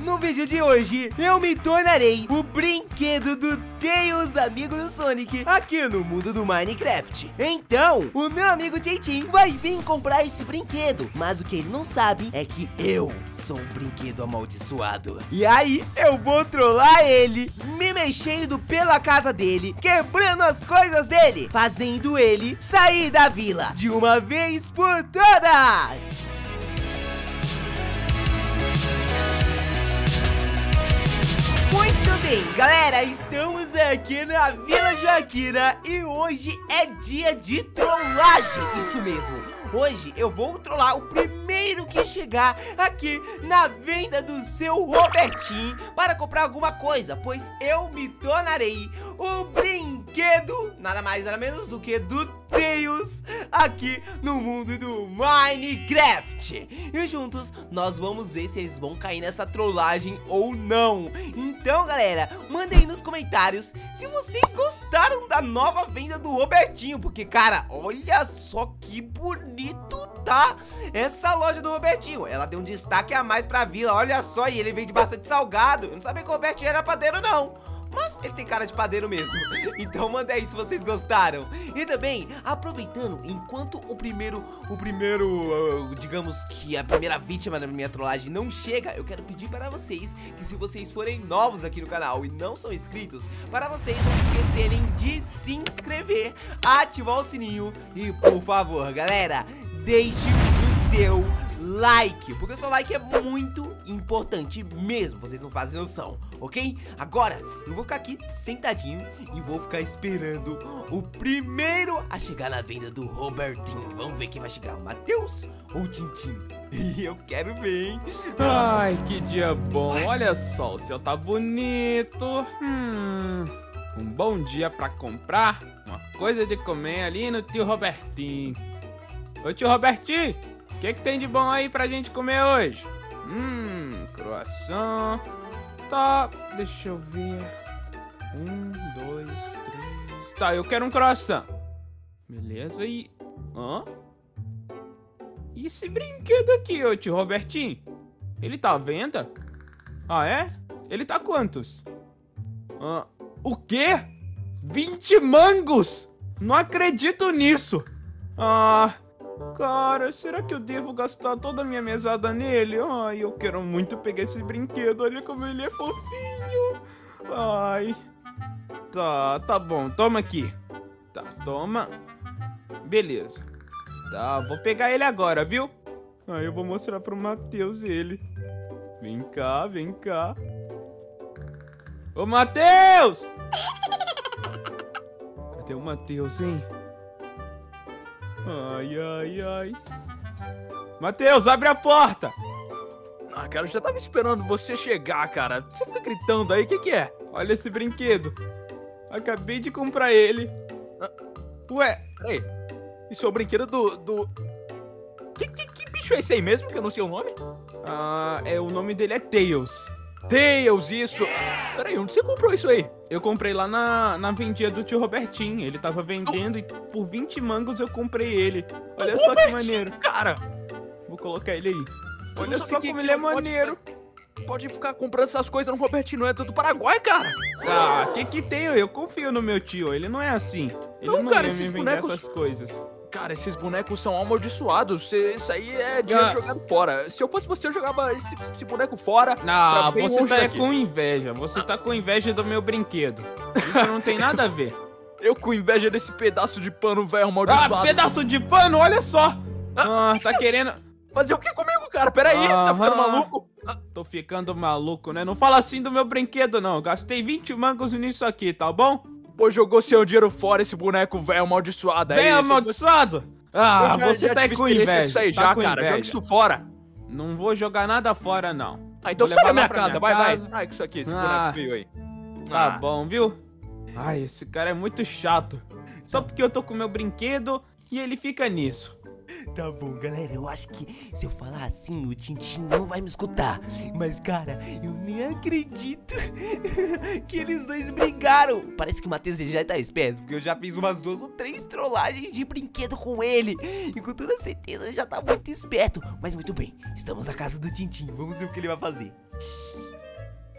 No vídeo de hoje, eu me tornarei o brinquedo do Tails, amigo do Sonic, aqui no mundo do Minecraft. Então, o meu amigo Tintin vai vir comprar esse brinquedo, mas o que ele não sabe é que eu sou um brinquedo amaldiçoado. E aí, eu vou trollar ele, me mexendo pela casa dele, quebrando as coisas dele, fazendo ele sair da vila de uma vez por todas. Muito bem, galera, estamos aqui na Vila Joaquina e hoje é dia de trollagem, isso mesmo. Hoje eu vou trollar o primeiro que chegar aqui na venda do seu Robertinho para comprar alguma coisa, pois eu me tornarei o brinquedo, nada mais nada menos do que do Tails, aqui no mundo do Minecraft. E juntos nós vamos ver se eles vão cair nessa trollagem ou não. Então, galera, mandem aí nos comentários se vocês gostaram da nova venda do Robertinho, porque, cara, olha só que bonito tá essa loja do Robertinho. Ela tem um destaque a mais pra vila, olha só, e ele vende bastante salgado. Eu não sabia que o Robertinho era padeiro, não, mas ele tem cara de padeiro mesmo. Então manda aí se vocês gostaram. E também, aproveitando, enquanto o primeiro, digamos que a primeira vítima da minha trollagem não chega, eu quero pedir para vocês que, se vocês forem novos aqui no canal e não são inscritos, para vocês não se esquecerem de se inscrever, ativar o sininho e, por favor, galera, deixe o seu like, porque o seu like é muito importante mesmo, vocês não fazem noção, ok? Agora, eu vou ficar aqui sentadinho e vou ficar esperando o primeiro a chegar na venda do Robertinho. Vamos ver quem vai chegar, o Matheus ou o Tintin? Eu quero ver, hein? Ai, que dia bom, olha só, o céu tá bonito. Um bom dia pra comprar uma coisa de comer ali no tio Robertinho. Ô tio Robertinho, o que tem de bom aí pra gente comer hoje? Croissant. Tá, deixa eu ver. 1, 2, 3. Tá, eu quero um croissant. Beleza, e... E esse brinquedo aqui, ô tio Robertinho? Ele tá à venda? Ah, é? Ele tá quantos? O quê? 20 mangos? Não acredito nisso. Cara, será que eu devo gastar toda a minha mesada nele? Ai, eu quero muito pegar esse brinquedo. Olha como ele é fofinho. Ai. Tá bom. Toma aqui. Tá, toma. Beleza. Tá, vou pegar ele agora, viu? Aí eu vou mostrar pro Matheus ele. Vem cá, vem cá. Ô, Matheus! Cadê o Matheus, hein? Ai. Matheus, abre a porta! Cara, eu já tava esperando você chegar, cara. Você fica gritando aí, o que é? Olha esse brinquedo. Acabei de comprar ele. Ué? Peraí. Isso é o brinquedo do... Que bicho é esse aí mesmo, que eu não sei o nome? O nome dele é Tails. Tails, isso. Peraí, onde você comprou isso aí? Eu comprei lá na vendinha do tio Robertinho. Ele tava vendendo e por 20 mangos eu comprei ele. Olha só que maneiro. Cara, vou colocar ele aí. Você olha só como ele é maneiro. Pode ficar comprando essas coisas no Robertinho, não é do Paraguai, cara. Que tem? Eu confio no meu tio. Ele não é assim. Ele não cara, ia me vender essas coisas. Cara, esses bonecos são amaldiçoados. Isso aí é dinheiro jogado fora. Se eu fosse você, eu jogava esse boneco fora. Não, você tá com inveja. Você tá com inveja do meu brinquedo. Isso não tem nada a ver. Eu com inveja desse pedaço de pano velho amaldiçoado. Pedaço de pano? Olha só. Tá querendo... Fazer o que comigo, cara? Peraí, tá ficando maluco? Tô ficando maluco, né? Não fala assim do meu brinquedo, não. Gastei 20 mangos nisso aqui, tá bom? Pô, jogou seu dinheiro fora esse boneco velho amaldiçoado aí. Velho amaldiçoado? Você tá com inveja. Isso aí já, cara. Joga isso fora. Não vou jogar nada fora, não. Então sai da minha casa, vai. Ai, que isso aqui, esse boneco feio aí. Tá bom, viu? Ai, esse cara é muito chato. Só porque eu tô com meu brinquedo e ele fica nisso. Tá bom, galera, eu acho que se eu falar assim, o Tintin não vai me escutar. Mas, cara, eu nem acredito que eles dois brigaram. Parece que o Matheus já tá esperto, porque eu já fiz umas 2 ou 3 trollagens de brinquedo com ele. E com toda certeza ele já tá muito esperto. Mas muito bem, estamos na casa do Tintin, vamos ver o que ele vai fazer.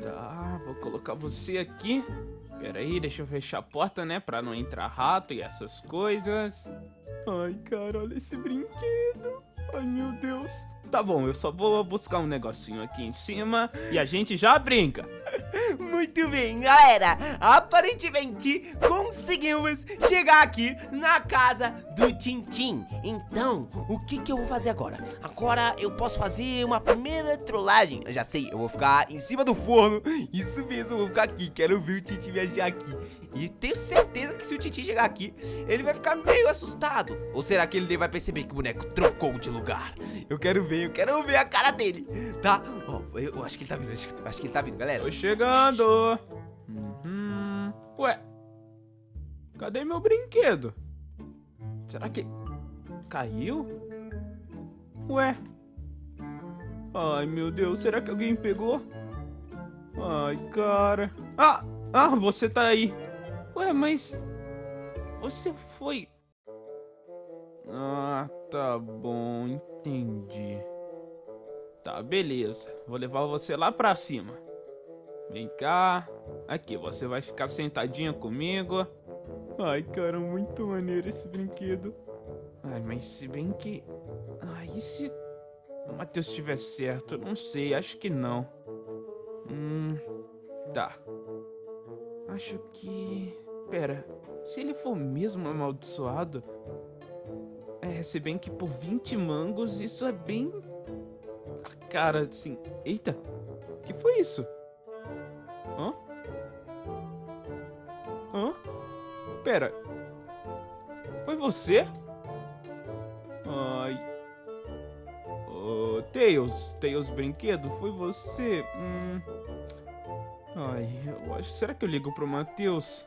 Tá, vou colocar você aqui. Pera aí, deixa eu fechar a porta, né? Pra não entrar rato e essas coisas. Ai, cara, olha esse brinquedo. Ai, meu Deus. Tá bom, eu só vou buscar um negocinho aqui em cima e a gente já brinca. Muito bem, galera. Aparentemente conseguimos chegar aqui na casa do Tintim. Então, o que eu vou fazer agora? Agora eu posso fazer uma primeira trollagem. Eu já sei, eu vou ficar em cima do forno. Isso mesmo, eu vou ficar aqui. Quero ver o Tintim me achar aqui. E tenho certeza que se o Tintim chegar aqui, ele vai ficar meio assustado. Ou será que ele vai perceber que o boneco trocou de lugar? Eu quero ver a cara dele, tá? Ó, eu acho que ele tá vindo, acho que ele tá vindo, galera. Tô chegando. Ué, cadê meu brinquedo? Será que caiu? Ué. Ai, meu Deus, será que alguém pegou? Ai, cara. Ah, você tá aí. Ué, mas você foi... Ah, tá bom, entendi. Tá, beleza. Vou levar você lá pra cima. Vem cá. Aqui, você vai ficar sentadinha comigo. Ai, cara, muito maneiro esse brinquedo. Ai, mas se bem que... Ai, e se o Matheus estiver certo? Eu não sei, acho que não. Tá. Acho que... Pera, se ele for mesmo amaldiçoado... se bem que por 20 mangos isso é bem... Cara, assim... Eita, que foi isso? Hã? Pera. Foi você? Ai... Tails brinquedo, foi você? Ai, eu acho... Será que eu ligo pro Matheus?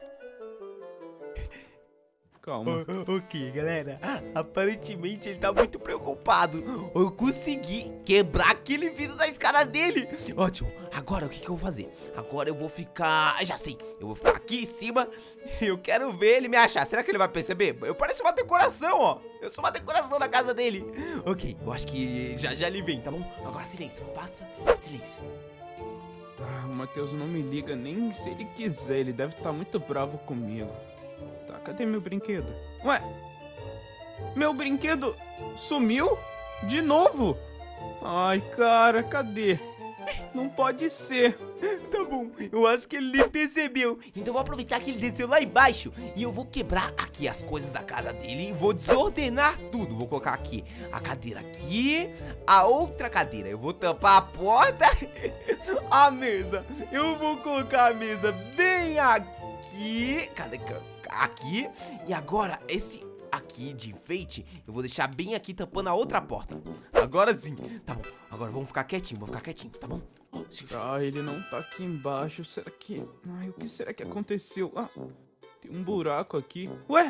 Calma. Ok, galera. Aparentemente ele tá muito preocupado. Eu consegui quebrar aquele vidro da escada dele. Ótimo. Agora o que eu vou fazer? Agora eu vou ficar... Já sei. Eu vou ficar aqui em cima. Eu quero ver ele me achar. Será que ele vai perceber? Eu pareço uma decoração, ó. Eu sou uma decoração na casa dele. Ok, eu acho que já ele vem, tá bom? Agora silêncio. Passa silêncio. O Matheus não me liga nem se ele quiser. Ele deve estar muito bravo comigo. Tá, cadê meu brinquedo? Ué? Meu brinquedo sumiu? De novo? Ai, cara, cadê? Não pode ser. Tá bom, eu acho que ele percebeu. Então eu vou aproveitar que ele desceu lá embaixo e eu vou quebrar aqui as coisas da casa dele e vou desordenar tudo. Vou colocar aqui a cadeira aqui, a outra cadeira. Eu vou tampar a porta, a mesa. Eu vou colocar a mesa bem aqui. Cadê? Aqui. E agora esse aqui de enfeite eu vou deixar bem aqui tampando a outra porta. Agora sim, tá bom. Agora vamos ficar quietinho, tá bom? Ele não tá aqui embaixo. Será que... Ai, o que será que aconteceu? Tem um buraco aqui. Ué?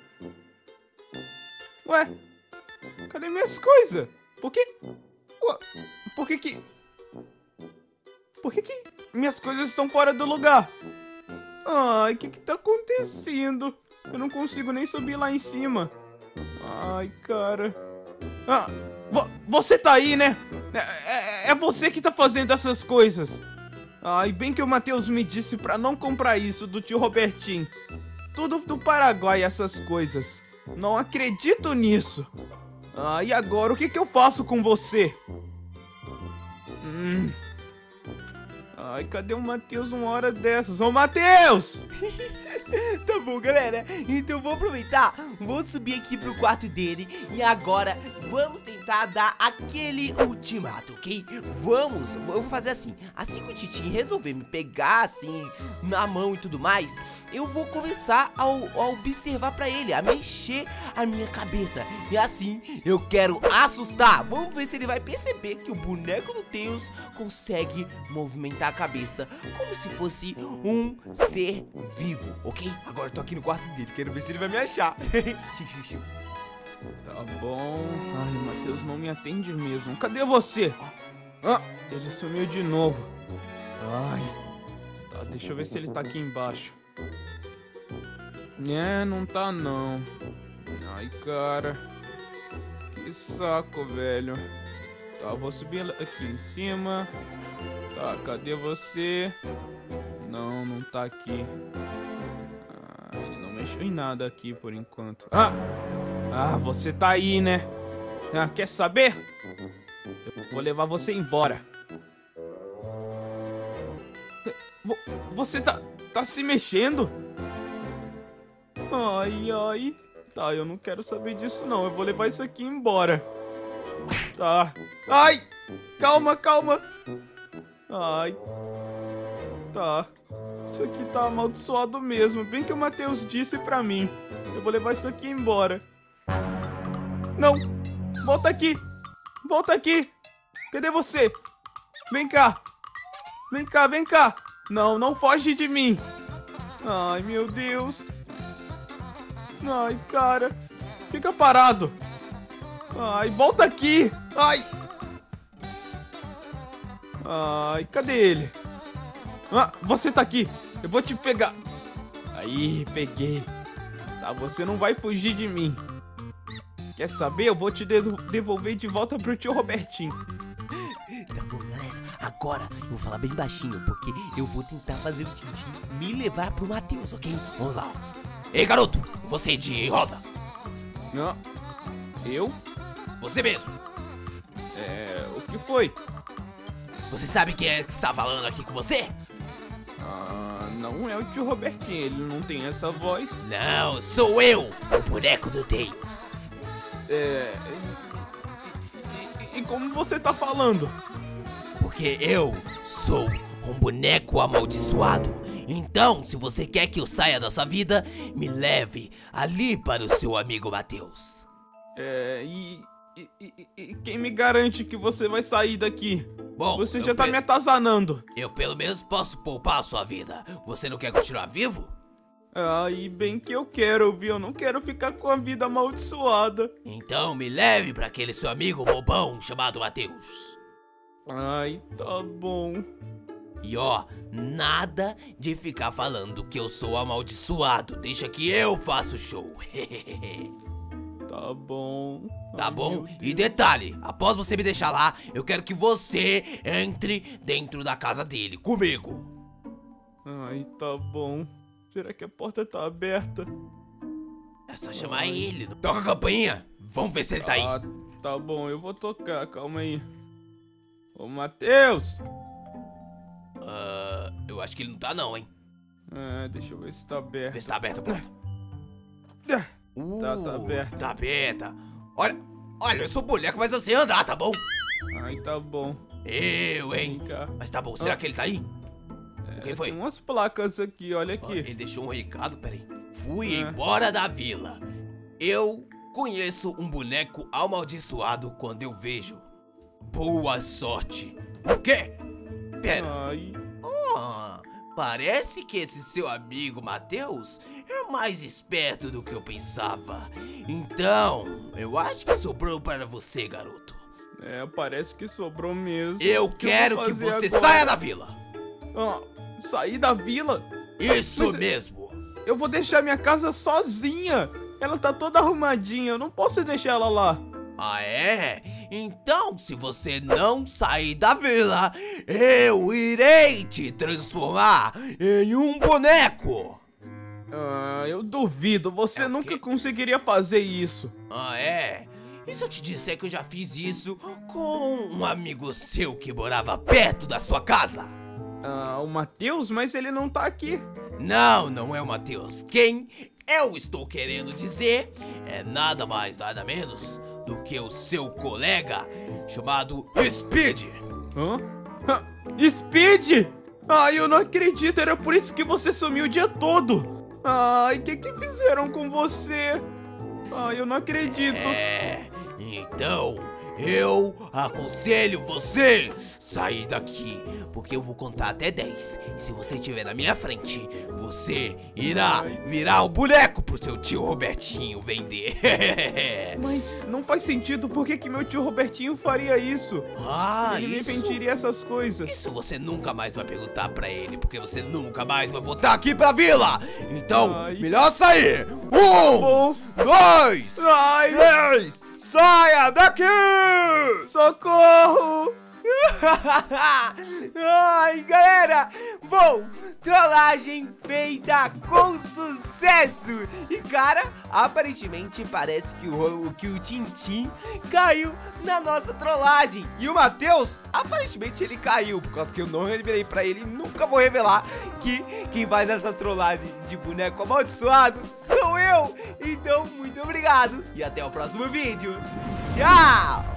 Cadê minhas coisas? Por que minhas coisas estão fora do lugar? Ai, o que tá acontecendo? Eu não consigo nem subir lá em cima. Ai, cara. Você tá aí, né? É você que tá fazendo essas coisas. Ai, bem que o Matheus me disse pra não comprar isso do tio Robertinho. Tudo do Paraguai, essas coisas. Não acredito nisso. E agora, o que eu faço com você? Ai, cadê o Matheus uma hora dessas? Ô, Matheus! Tá bom, galera. Então vou aproveitar, vou subir aqui pro quarto dele e agora vamos tentar dar aquele ultimato, ok? Eu vou fazer assim. Assim que o Tintim resolver me pegar assim na mão e tudo mais, eu vou começar a observar pra ele, a mexer a minha cabeça. E assim eu quero assustar. Vamos ver se ele vai perceber que o boneco do Tails consegue movimentar a cabeça como se fosse um ser vivo, ok? Agora eu tô aqui no quarto dele, quero ver se ele vai me achar. Tá bom. Ai, o Matheus não me atende mesmo. Cadê você? Ele sumiu de novo. Ai. Tá, deixa eu ver se ele tá aqui embaixo. Não tá não. Ai, cara. Que saco, velho. Tá, vou subir aqui em cima. Tá, Tá, cadê você? Não, não tá aqui. Ele não mexeu em nada aqui por enquanto. Você tá aí, né? Quer saber? Eu vou levar você embora. Você tá se mexendo? Ai. Tá, eu não quero saber disso não. Eu vou levar isso aqui embora. Tá. Ai! Calma. Ai. Tá. Isso aqui tá amaldiçoado mesmo. Bem que o Matheus disse pra mim. Eu vou levar isso aqui embora. Não! Volta aqui! Cadê você? Vem cá! Vem cá! Não foge de mim! Ai, meu Deus! Ai, cara! Fica parado! Ai, volta aqui! Ai, cadê ele? Você tá aqui! Eu vou te pegar! Aí, peguei! Tá, você não vai fugir de mim! Quer saber? Eu vou te devolver de volta pro tio Robertinho! Tá bom, galera. Agora eu vou falar bem baixinho, porque eu vou tentar fazer o Tintin me levar pro Matheus, ok? Vamos lá. Ei, garoto! Você de rosa! Não. Eu? Você mesmo! O que foi? Você sabe quem é que está falando aqui com você? Não é o tio Robertinho, ele não tem essa voz. Não, sou eu, o boneco do Deus. E como você tá falando? Porque eu sou um boneco amaldiçoado. Então, se você quer que eu saia da sua vida, me leve ali para o seu amigo Matheus. E quem me garante que você vai sair daqui? Bom, você já tá me atazanando. Eu pelo menos posso poupar a sua vida. Você não quer continuar vivo? E bem que eu quero, viu? Eu não quero ficar com a vida amaldiçoada. Então me leve para aquele seu amigo bobão chamado Matheus. Ai, tá bom. E ó, nada de ficar falando que eu sou amaldiçoado. Deixa que eu faço o show. Tá bom. Tá bom? E detalhe, após você me deixar lá, eu quero que você entre dentro da casa dele, comigo. Ai, tá bom. Será que a porta tá aberta? É só chamar ele. Toca a campainha. Vamos ver se ele tá aí. Tá bom, eu vou tocar, calma aí. Ô, Matheus! Eu acho que ele não tá não, hein? Deixa eu ver se tá aberto. Vê se tá aberta a porta. Tá aberta. Tá aberta. Olha, eu sou boneco, mas eu sei andar, tá bom? Ai, tá bom. Eu, hein? Vem cá. Mas tá bom, será que ele tá aí? Quem foi? Tem umas placas aqui, olha aqui. Ele deixou um recado, peraí. Fui embora da vila. Eu conheço um boneco amaldiçoado quando eu vejo. Boa sorte. O quê? Pera. Parece que esse seu amigo Matheus é mais esperto do que eu pensava. Então, eu acho que sobrou para você, garoto. Parece que sobrou mesmo. Eu quero que você saia da vila. Sair da vila? Isso mesmo. Eu vou deixar minha casa sozinha. Ela tá toda arrumadinha, eu não posso deixar ela lá. É? Então, se você não sair da vila, eu irei te transformar em um boneco. Eu duvido, você nunca conseguiria fazer isso. É? E se eu te disser que eu já fiz isso com um amigo seu que morava perto da sua casa? O Matheus? Mas ele não tá aqui. Não é o Matheus. Quem eu estou querendo dizer é nada mais, nada menos do que o seu colega chamado Speed. Speed? Eu não acredito, era por isso que você sumiu o dia todo. O que fizeram com você? Eu não acredito. Então eu aconselho você sair daqui, porque eu vou contar até 10. E se você estiver na minha frente, você irá virar o boneco pro seu tio Robertinho vender. Mas não faz sentido, por que meu tio Robertinho faria isso? Ele isso? me venderia essas coisas. Isso você nunca mais vai perguntar pra ele, porque você nunca mais vai voltar aqui pra vila. Então, melhor sair. 1, 2, 3, saia daqui! Socorro! Ai, galera, bom, trollagem feita com sucesso. E, cara, aparentemente parece que o Tintin caiu na nossa trollagem. E o Matheus, aparentemente ele caiu, por causa que eu não revelei pra ele. Nunca vou revelar que quem faz essas trollagens de boneco amaldiçoado sou eu. Então, muito obrigado e até o próximo vídeo. Tchau!